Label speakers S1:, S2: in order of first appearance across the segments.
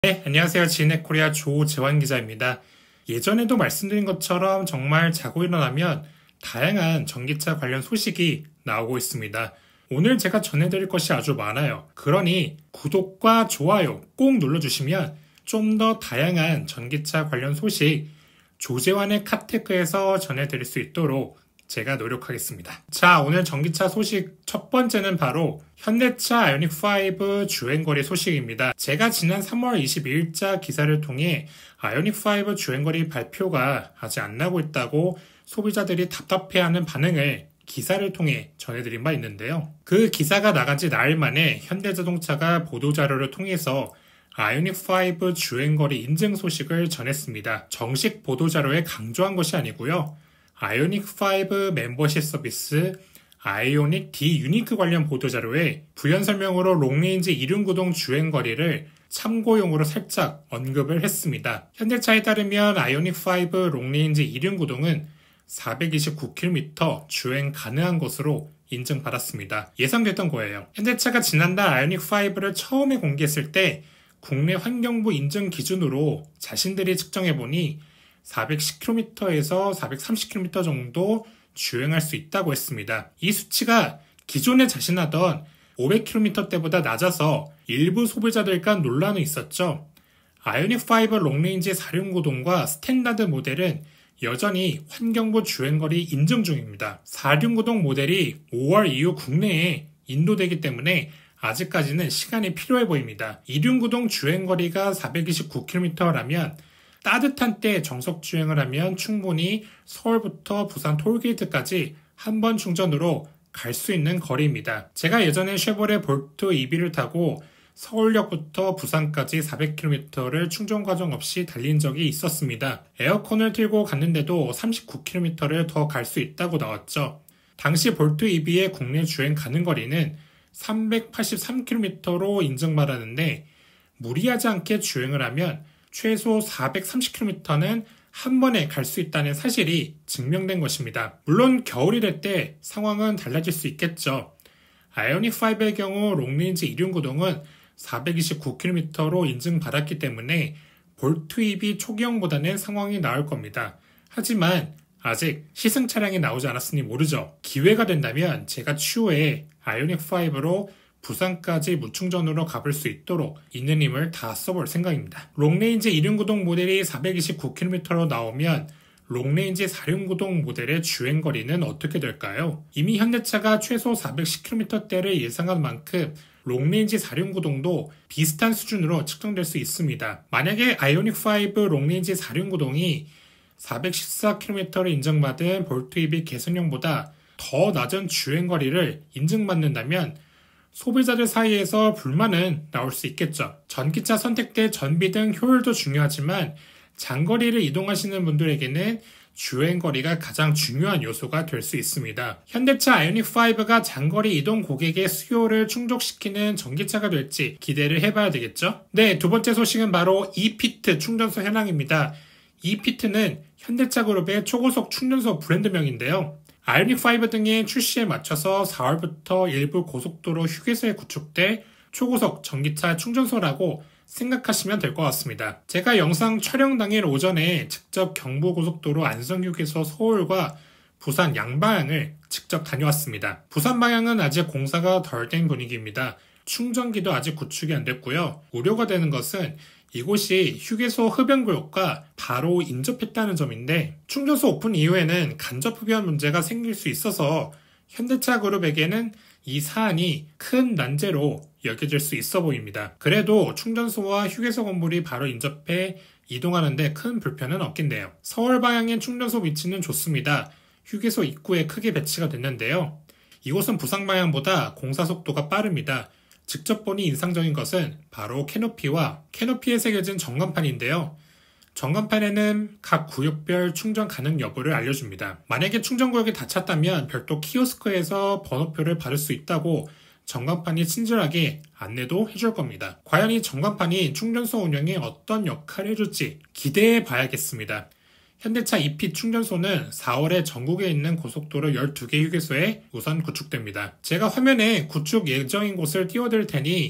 S1: 네, 안녕하세요. 지인의코리아 조재환 기자입니다. 예전에도 말씀드린 것처럼 정말 자고 일어나면 다양한 전기차 관련 소식이 나오고 있습니다. 오늘 제가 전해드릴 것이 아주 많아요. 그러니 구독과 좋아요 꼭 눌러주시면 좀 더 다양한 전기차 관련 소식 조재환의 카테크에서 전해드릴 수 있도록 제가 노력하겠습니다. 자, 오늘 전기차 소식 첫 번째는 바로 현대차 아이오닉5 주행거리 소식입니다. 제가 지난 3월 22일자 기사를 통해 아이오닉5 주행거리 발표가 아직 안 나고 있다고 소비자들이 답답해하는 반응을 기사를 통해 전해드린 바 있는데요. 그 기사가 나간 지 나흘 만에 현대자동차가 보도자료를 통해서 아이오닉5 주행거리 인증 소식을 전했습니다. 정식 보도자료에 강조한 것이 아니고요. 아이오닉5 멤버십 서비스 아이오닉 D 유니크 관련 보도자료에 부연 설명으로 롱레인지 이륜구동 주행거리를 참고용으로 살짝 언급을 했습니다. 현대차에 따르면 아이오닉5 롱레인지 이륜구동은 429km 주행 가능한 것으로 인증받았습니다. 예상됐던 거예요. 현대차가 지난달 아이오닉5를 처음에 공개했을 때 국내 환경부 인증 기준으로 자신들이 측정해보니 410km에서 430km 정도 주행할 수 있다고 했습니다. 이 수치가 기존에 자신하던 500km대보다 낮아서 일부 소비자들 간 논란이 있었죠. 아이오닉5 롱레인지 4륜구동과 스탠다드 모델은 여전히 환경부 주행거리 인증 중입니다. 4륜구동 모델이 5월 이후 국내에 인도되기 때문에 아직까지는 시간이 필요해 보입니다. 2륜구동 주행거리가 429km라면 따뜻한 때 정석 주행을 하면 충분히 서울부터 부산 톨게이트까지 한 번 충전으로 갈 수 있는 거리입니다. 제가 예전에 쉐보레 볼트 EV를 타고 서울역부터 부산까지 400km를 충전 과정 없이 달린 적이 있었습니다. 에어컨을 틀고 갔는데도 39km를 더 갈 수 있다고 나왔죠. 당시 볼트 EV의 국내 주행 가능 거리는 383km로 인증받았는데 무리하지 않게 주행을 하면 최소 430km는 한 번에 갈 수 있다는 사실이 증명된 것입니다. 물론 겨울이 될 때 상황은 달라질 수 있겠죠. 아이오닉5의 경우 롱레인지 이륜구동은 429km로 인증받았기 때문에 볼트 EV 초기형보다는 상황이 나을 겁니다. 하지만 아직 시승 차량이 나오지 않았으니 모르죠. 기회가 된다면 제가 추후에 아이오닉5로 부산까지 무충전으로 가볼 수 있도록 있는 힘을 다 써볼 생각입니다. 롱레인지 이륜구동 모델이 429km로 나오면 롱레인지 4륜구동 모델의 주행거리는 어떻게 될까요? 이미 현대차가 최소 410km대를 예상한 만큼 롱레인지 4륜구동도 비슷한 수준으로 측정될 수 있습니다. 만약에 아이오닉5 롱레인지 4륜구동이 414km를 인정받은 볼트 EV 개선형보다 더 낮은 주행거리를 인증받는다면 소비자들 사이에서 불만은 나올 수 있겠죠. 전기차 선택 때 전비 등 효율도 중요하지만 장거리를 이동하시는 분들에게는 주행거리가 가장 중요한 요소가 될 수 있습니다. 현대차 아이오닉5가 장거리 이동 고객의 수요를 충족시키는 전기차가 될지 기대를 해봐야 되겠죠. 네, 두 번째 소식은 바로 ePIT 충전소 현황입니다. ePIT는 현대차 그룹의 초고속 충전소 브랜드명인데요. 아이오닉5 등의 출시에 맞춰서 4월부터 일부 고속도로 휴게소에 구축될 초고속 전기차 충전소라고 생각하시면 될 것 같습니다. 제가 영상 촬영 당일 오전에 직접 경부고속도로 안성휴게소 서울과 부산 양방향을 직접 다녀왔습니다. 부산 방향은 아직 공사가 덜 된 분위기입니다. 충전기도 아직 구축이 안 됐고요. 우려가 되는 것은 이곳이 휴게소 흡연구역과 바로 인접했다는 점인데 충전소 오픈 이후에는 간접 흡연 문제가 생길 수 있어서 현대차 그룹에게는 이 사안이 큰 난제로 여겨질 수 있어 보입니다. 그래도 충전소와 휴게소 건물이 바로 인접해 이동하는데 큰 불편은 없긴데요. 서울 방향의 충전소 위치는 좋습니다. 휴게소 입구에 크게 배치가 됐는데요. 이곳은 부산 방향보다 공사 속도가 빠릅니다. 직접 보니 인상적인 것은 바로 캐노피와 캐노피에 새겨진 전광판인데요. 전광판에는 각 구역별 충전 가능 여부를 알려줍니다. 만약에 충전구역이 다 찼다면 별도 키오스크에서 번호표를 받을 수 있다고 전광판이 친절하게 안내도 해줄 겁니다. 과연 이 전광판이 충전소 운영에 어떤 역할을 해줄지 기대해 봐야겠습니다. 현대차 ePIT 충전소는 4월에 전국에 있는 고속도로 12개 휴게소에 우선 구축됩니다. 제가 화면에 구축 예정인 곳을 띄워드릴 테니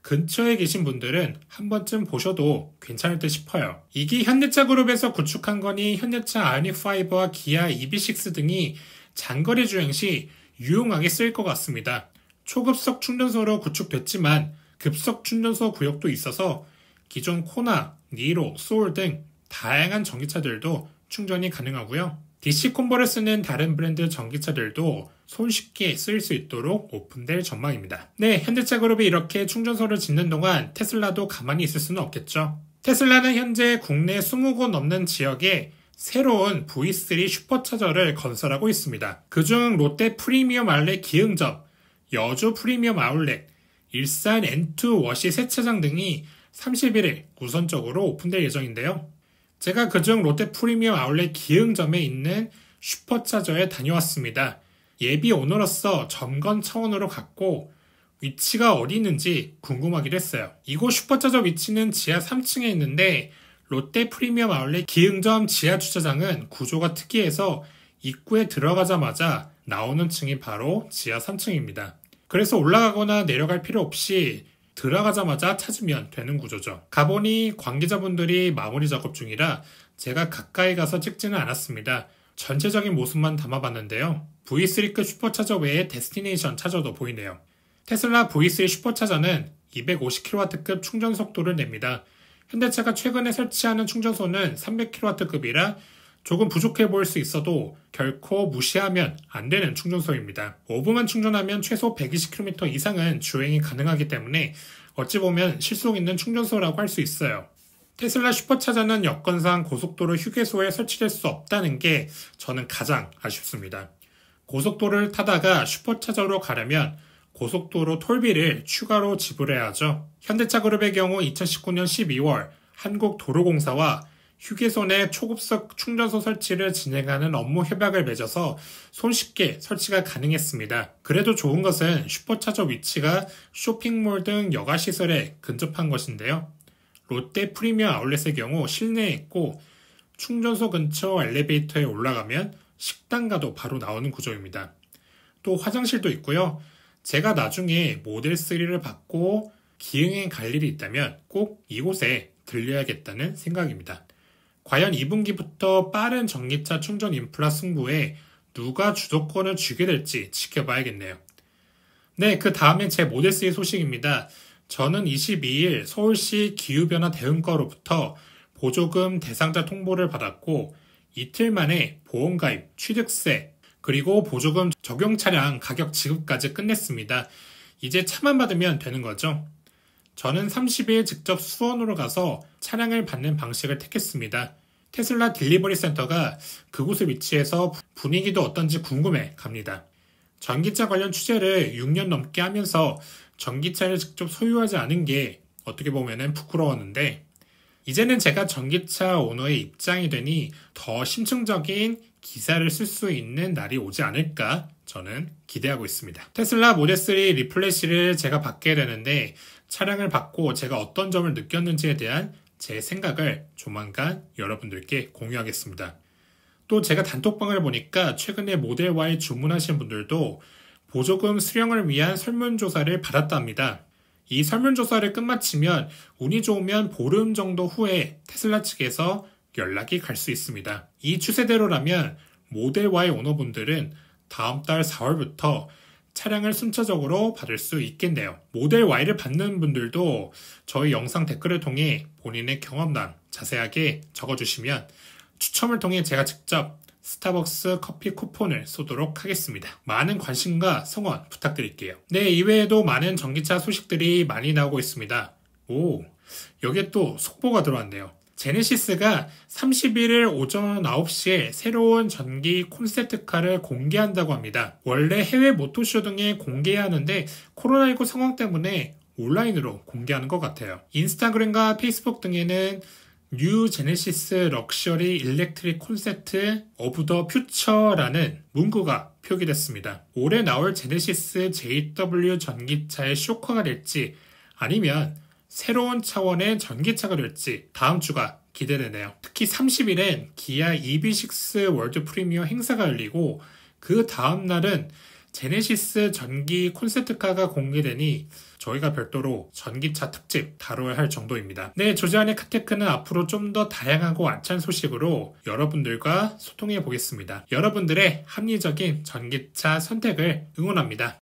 S1: 근처에 계신 분들은 한 번쯤 보셔도 괜찮을 듯 싶어요. 이게 현대차 그룹에서 구축한 거니 현대차 아이오닉5와 기아 EV6 등이 장거리 주행 시 유용하게 쓰일 것 같습니다. 초급속 충전소로 구축됐지만 급속 충전소 구역도 있어서 기존 코나, 니로, 소울 등 다양한 전기차들도 충전이 가능하고요. DC 콤보를 쓰는 다른 브랜드 전기차들도 손쉽게 쓰일 수 있도록 오픈될 전망입니다. 네, 현대차 그룹이 이렇게 충전소를 짓는 동안 테슬라도 가만히 있을 수는 없겠죠. 테슬라는 현재 국내 20곳 넘는 지역에 새로운 V3 슈퍼차저를 건설하고 있습니다. 그중 롯데 프리미엄 아울렛 기흥점, 여주 프리미엄 아울렛, 일산 N2 워시 세차장 등이 31일 우선적으로 오픈될 예정인데요. 제가 그중 롯데 프리미엄 아울렛 기흥점에 있는 슈퍼차저에 다녀왔습니다. 예비 오너로서 점검 차원으로 갔고 위치가 어디 있는지 궁금하기도 했어요. 이곳 슈퍼차저 위치는 지하 3층에 있는데 롯데 프리미엄 아울렛 기흥점 지하 주차장은 구조가 특이해서 입구에 들어가자마자 나오는 층이 바로 지하 3층입니다. 그래서 올라가거나 내려갈 필요 없이 들어가자마자 찾으면 되는 구조죠. 가보니 관계자분들이 마무리 작업 중이라 제가 가까이 가서 찍지는 않았습니다. 전체적인 모습만 담아봤는데요. V3급 슈퍼차저 외에 데스티네이션 차저도 보이네요. 테슬라 V3 슈퍼차저는 250kW급 충전 속도를 냅니다. 현대차가 최근에 설치하는 충전소는 300kW급이라 조금 부족해 보일 수 있어도 결코 무시하면 안 되는 충전소입니다. 5분만 충전하면 최소 120km 이상은 주행이 가능하기 때문에 어찌 보면 실속 있는 충전소라고 할 수 있어요. 테슬라 슈퍼차저는 여건상 고속도로 휴게소에 설치될 수 없다는 게 저는 가장 아쉽습니다. 고속도로를 타다가 슈퍼차저로 가려면 고속도로 톨비를 추가로 지불해야 하죠. 현대차 그룹의 경우 2019년 12월 한국도로공사와 휴게소 내 초급속 충전소 설치를 진행하는 업무 협약을 맺어서 손쉽게 설치가 가능했습니다. 그래도 좋은 것은 슈퍼차저 위치가 쇼핑몰 등 여가시설에 근접한 것인데요. 롯데 프리미엄 아울렛의 경우 실내에 있고 충전소 근처 엘리베이터에 올라가면 식당가도 바로 나오는 구조입니다. 또 화장실도 있고요. 제가 나중에 모델3를 받고 기흥에 갈 일이 있다면 꼭 이곳에 들려야겠다는 생각입니다. 과연 2분기부터 빠른 전기차 충전 인프라 승부에 누가 주도권을 쥐게 될지 지켜봐야겠네요. 네, 그 다음엔 제 모델3 소식입니다. 저는 22일 서울시 기후변화 대응과로부터 보조금 대상자 통보를 받았고 이틀 만에 보험가입, 취득세, 그리고 보조금 적용 차량 가격 지급까지 끝냈습니다. 이제 차만 받으면 되는 거죠. 저는 30일 직접 수원으로 가서 차량을 받는 방식을 택했습니다. 테슬라 딜리버리 센터가 그곳에 위치해서 분위기도 어떤지 궁금해 갑니다. 전기차 관련 취재를 6년 넘게 하면서 전기차를 직접 소유하지 않은 게 어떻게 보면 부끄러웠는데 이제는 제가 전기차 오너의 입장이 되니 더 심층적인 기사를 쓸 수 있는 날이 오지 않을까 저는 기대하고 있습니다. 테슬라 모델3 리플래시를 제가 받게 되는데 차량을 받고 제가 어떤 점을 느꼈는지에 대한 제 생각을 조만간 여러분들께 공유하겠습니다. 또 제가 단톡방을 보니까 최근에 모델 Y 주문하신 분들도 보조금 수령을 위한 설문조사를 받았답니다. 이 설문조사를 끝마치면 운이 좋으면 보름 정도 후에 테슬라 측에서 연락이 갈 수 있습니다. 이 추세대로라면 모델 Y 오너분들은 다음 달 4월부터 차량을 순차적으로 받을 수 있겠네요. 모델 Y를 받는 분들도 저희 영상 댓글을 통해 본인의 경험담 자세하게 적어주시면 추첨을 통해 제가 직접 스타벅스 커피 쿠폰을 쏘도록 하겠습니다. 많은 관심과 성원 부탁드릴게요. 네, 이외에도 많은 전기차 소식들이 많이 나오고 있습니다. 오, 여기에 또 속보가 들어왔네요. 제네시스가 31일 오전 9시에 새로운 전기 콘셉트카를 공개한다고 합니다. 원래 해외 모토쇼 등에 공개해야 하는데 코로나19 상황 때문에 온라인으로 공개하는 것 같아요. 인스타그램과 페이스북 등에는 뉴 제네시스 럭셔리 일렉트릭 콘셉트 오브 더 퓨처라는 문구가 표기됐습니다. 올해 나올 제네시스 JW 전기차의 쇼커가 될지 아니면 새로운 차원의 전기차가 될지 다음 주가 기대되네요. 특히 30일엔 기아 EV6 월드 프리미어 행사가 열리고 그 다음 날은 제네시스 전기 콘셉트카가 공개되니 저희가 별도로 전기차 특집 다뤄야 할 정도입니다. 네, 조지아의 카테크는 앞으로 좀 더 다양하고 알찬 소식으로 여러분들과 소통해 보겠습니다. 여러분들의 합리적인 전기차 선택을 응원합니다.